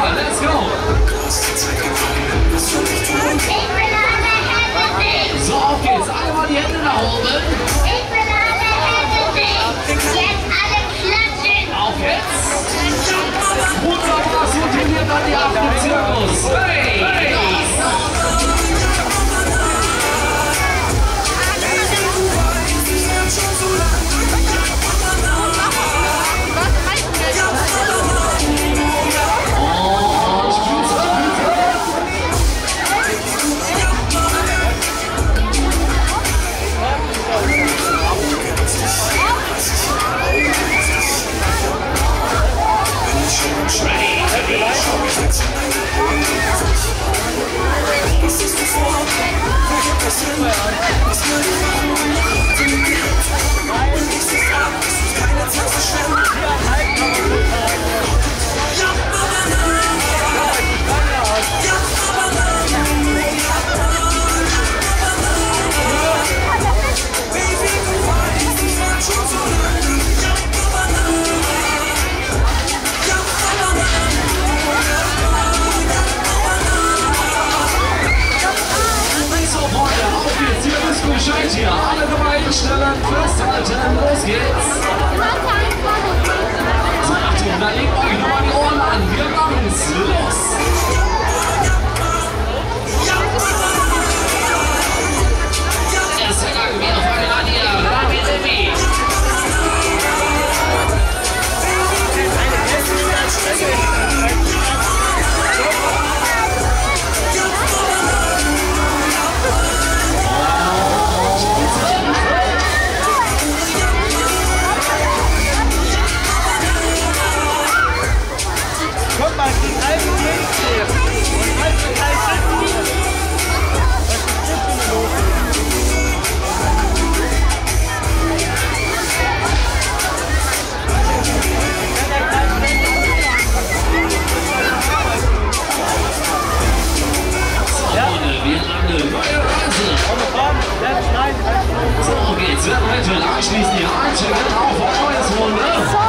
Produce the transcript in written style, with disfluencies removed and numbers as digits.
mal, let's go! So, auf geht's. Alle mal die Hände nach oben. Ich will alle Hände sehen. Jetzt alle klatschen. Auf geht's. Wunderbar, so trainiert dann die Affen im Zirkus. Hey! Hey! Hier, alle Gemeinden stellen, festhalten, los geht's! So, Achtung, da legt euch nochmal die Ohren an, wir machen's, los! Erster Gang, wir fangen an hier, Rami. Guck mal, die alten Gegner. Und halt die alten Gegner. Was ist das für eine Logik? Ja. Wir landen, neue Reise. So geht's, wir werden anschließend hier einchecken auf ein neues Runde.